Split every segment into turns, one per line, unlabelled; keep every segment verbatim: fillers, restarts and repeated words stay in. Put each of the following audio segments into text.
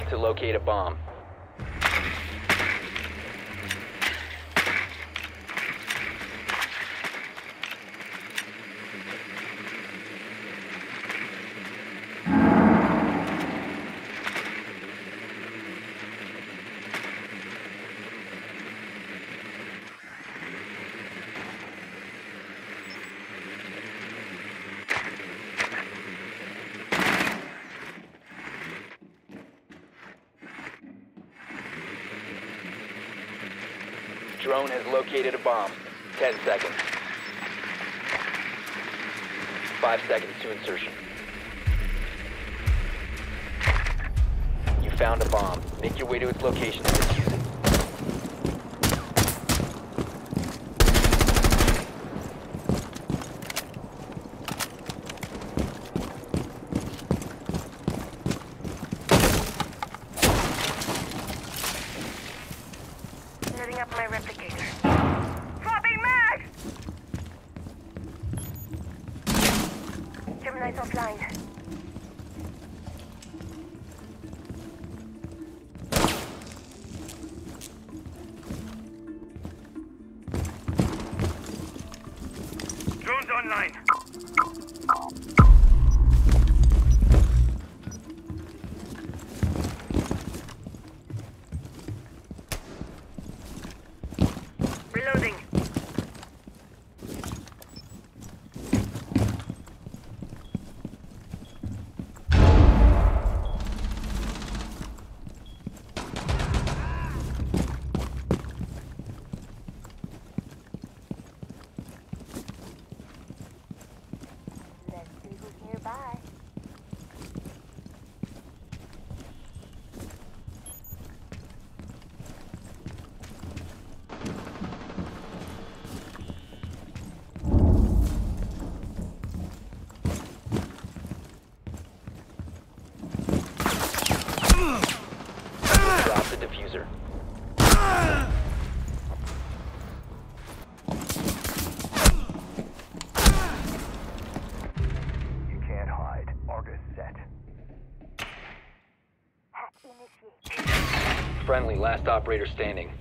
to locate a bomb. Drone has located a bomb. Ten seconds. Five seconds to insertion. You found a bomb. Make your way to its location and defuse it.
Setting up my replicator. Swapping mag! Gemini's offline. Drone's online. Reloading. Let's see who's nearby.
Drop the diffuser.
You can't hide. Argus set.
Hack initiated.
Friendly, last operator standing.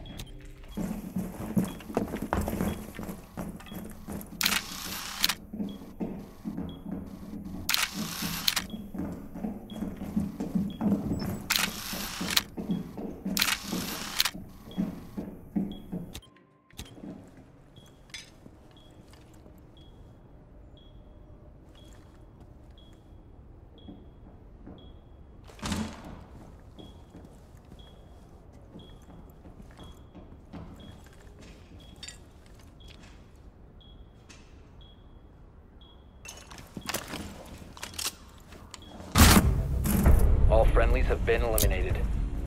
All friendlies have been eliminated.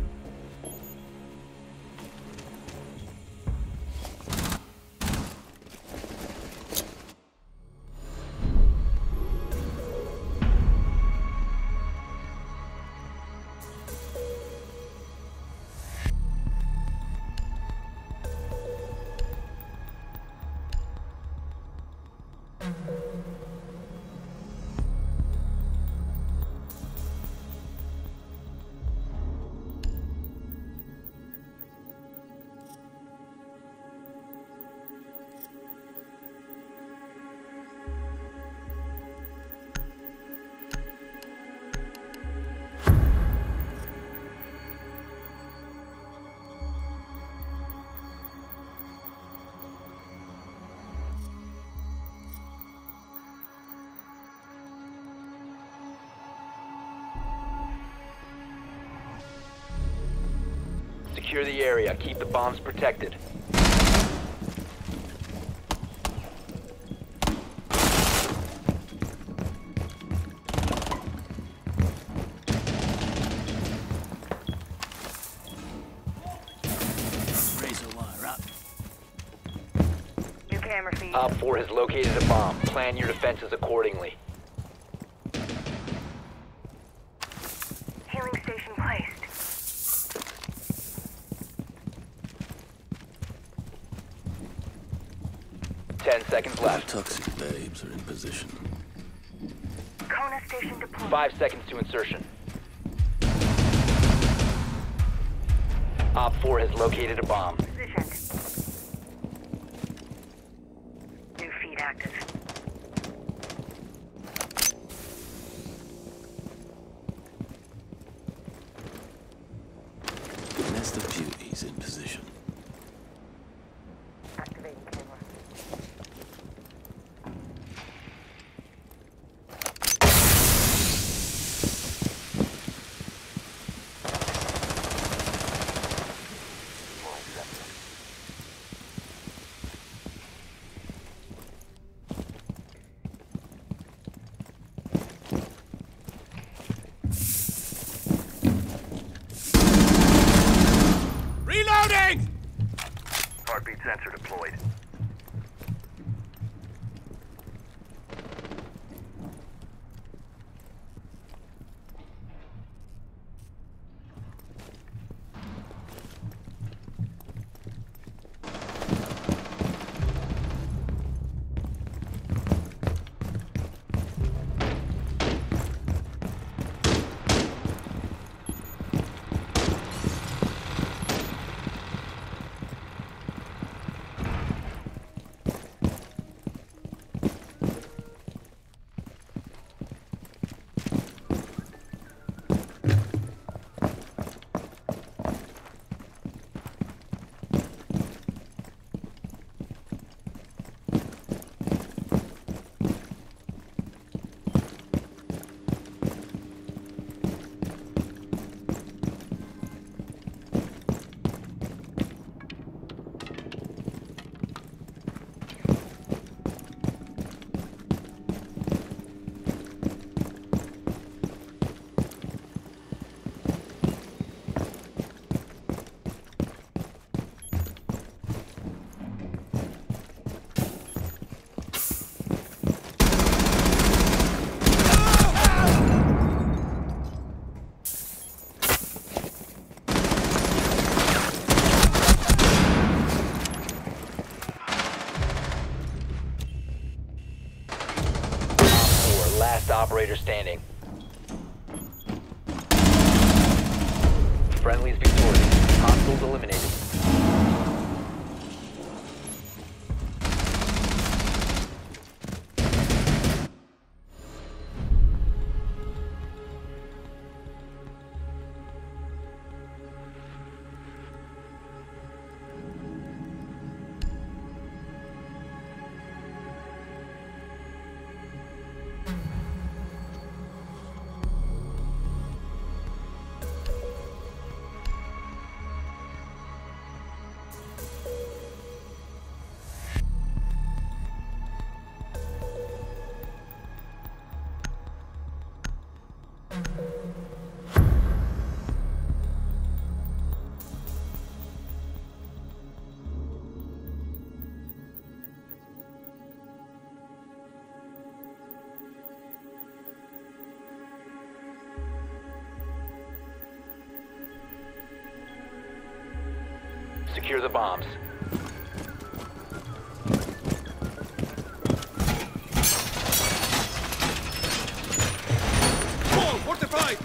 Secure the area. Keep the bombs protected.
Razor wire up.
New camera feed.
Op four has located a bomb. Plan your defenses accordingly.
Healing station placed.
Ten seconds left.
Toxic babes are in position.
Kona station deployed.
Five seconds to insertion. Op four has located a bomb.
Positioned. New feed active.
Nest of beauties in position.
Activating camera.
Reloading!
Heartbeat sensor deployed.
Last operator standing. Friendly's victorious. Hostiles eliminated. Secure the bombs.
Wall fortified!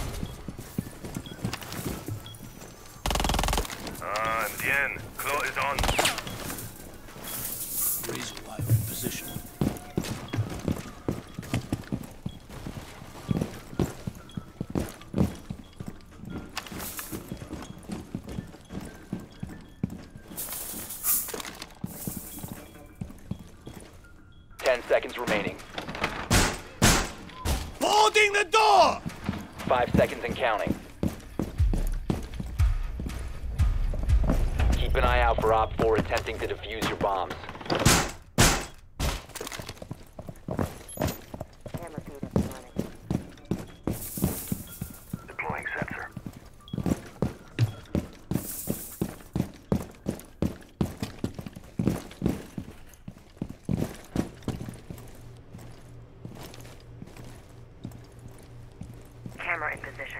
Ah, bien. Claw is on.
Razor wire in position.
Ten seconds remaining.
Boarding the door!
Five seconds and counting. Keep an eye out for Op four attempting to defuse your bombs.
Camera feed up and running.
Deploying sensor.
Camera in position.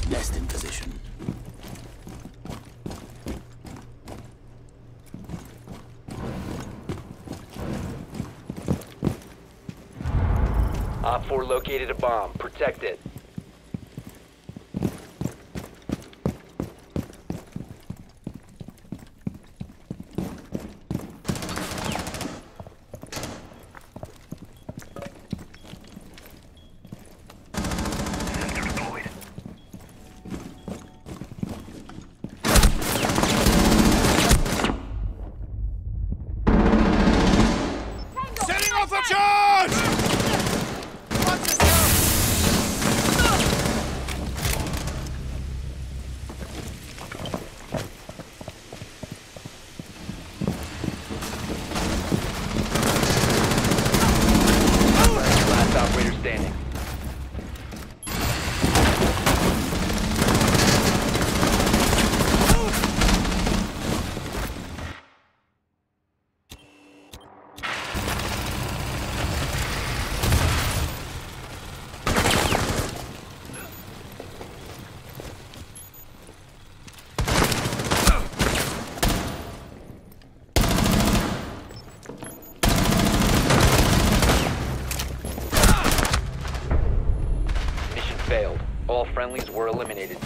Nest in position.
Op four located a bomb. Protect it.
Sensor deployed.
Setting off a charge! Watch yourself!
Last operator standing. Mission failed. All friendlies were eliminated.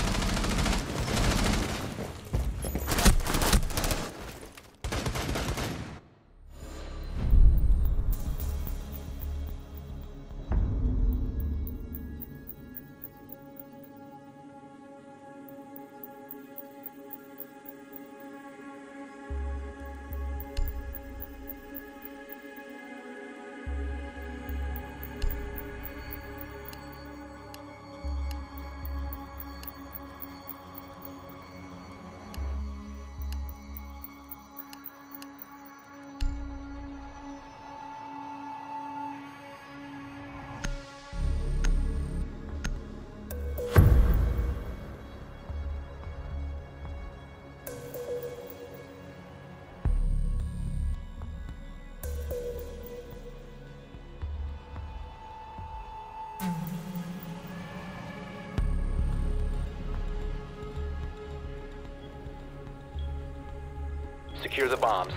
Secure the bombs.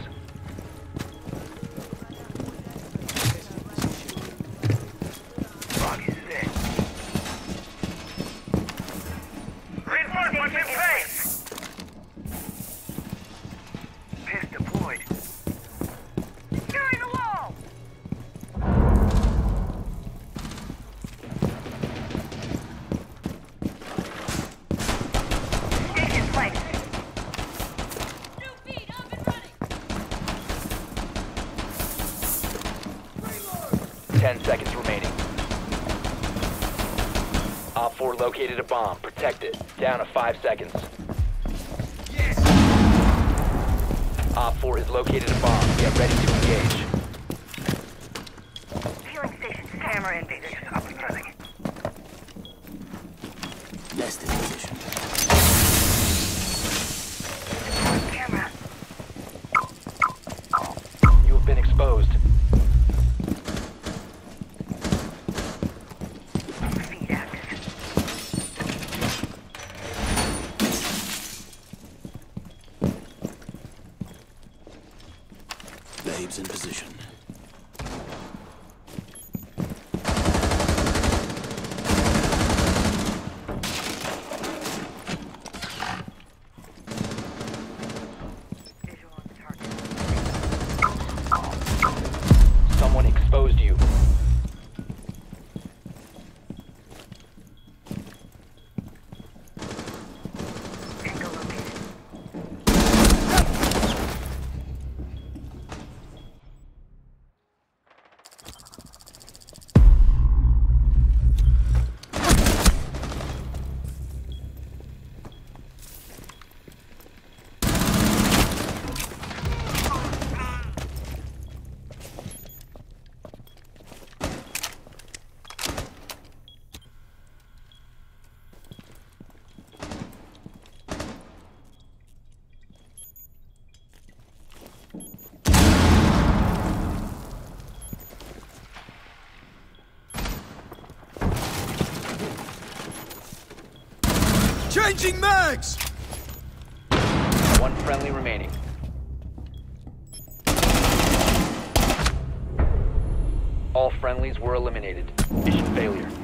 Rock is set. Reinforcements in place! Piss deployed.
Securing the wall! Stake in place.
Ten seconds remaining. Op four located a bomb. Protect it. Down to five seconds.
Yes!
Op four has located a bomb. Get ready to engage.
Fueling station's camera invaders.
Up and running.
Nest in position.
Camera.
You have been exposed.
Feed active.
Babes in position. Changing mags!
One friendly remaining. All friendlies were eliminated. Mission failure.